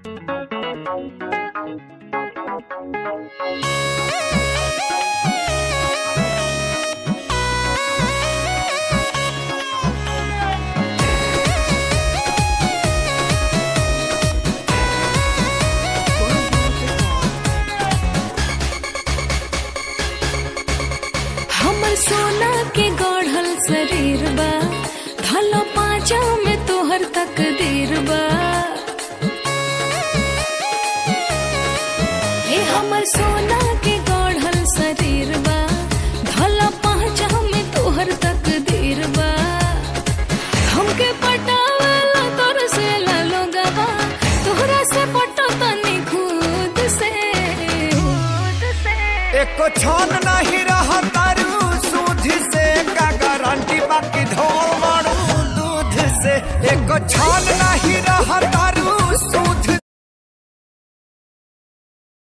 सोना के गढ़ल शरीर बा, धलो पाँचा में तोहर तकदीर बा। हे हमर सोना के गढ़ल शरीर बा, धलो पाँचा में तोहर तकदीर बा। हमके पटावला तोर से लोगवा, तोहरा से पटो तनी खुद से। एको छन नहीं रहा तारू से का गारंटी बाकी धोल मारू दूध से। एको छन